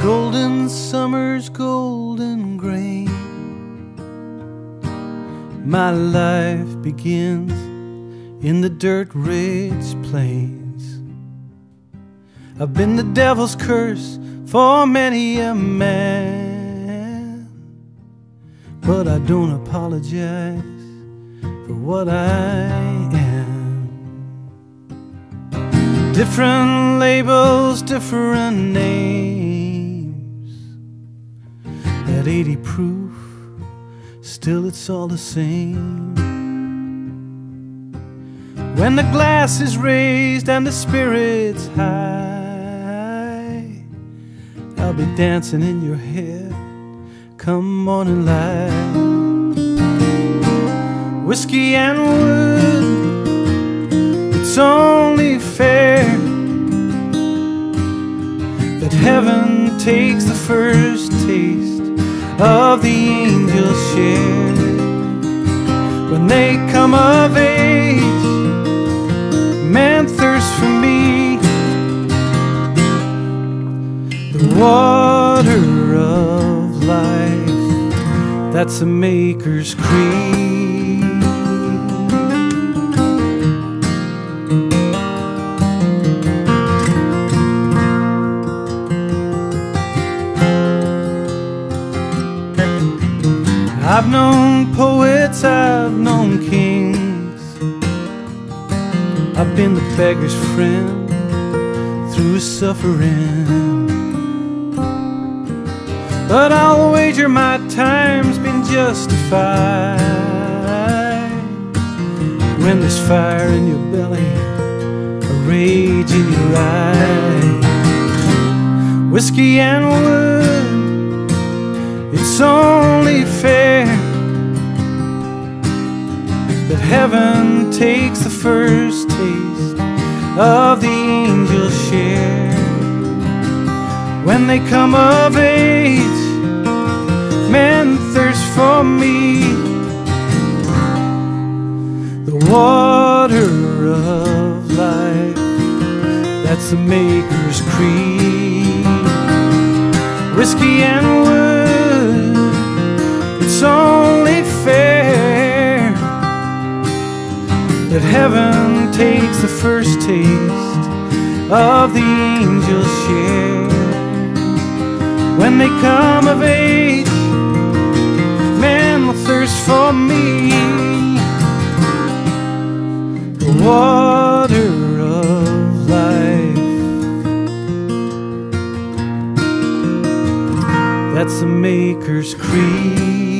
golden summer's golden grain. My life begins in the dirt-rich plains. I've been the devil's curse for many a man, but I don't apologize for what I am. Different labels, different names. At 80 proof, still it's all the same. When the glass is raised and the spirit's high, I'll be dancing in your head come morning light. Whiskey and wood, it's only fair that heaven takes the first taste of the angels' share. When they come of age, man thirsts for me, the water of life, that's a maker's creed. I've known poets, I've known kings, I've been the beggar's friend through his suffering. But I'll wager my time's been justified when there's fire in your belly, a rage in your eye. Whiskey and wood, it's only fair that heaven takes the first taste of the angels' share. When they come of age, men thirst for me, the water of life, that's the maker's creed. Whiskey and wood, it's only fair that heaven takes the first taste of the angels' share. When they come of age, man will thirst for me, the water of life, that's the maker's creed.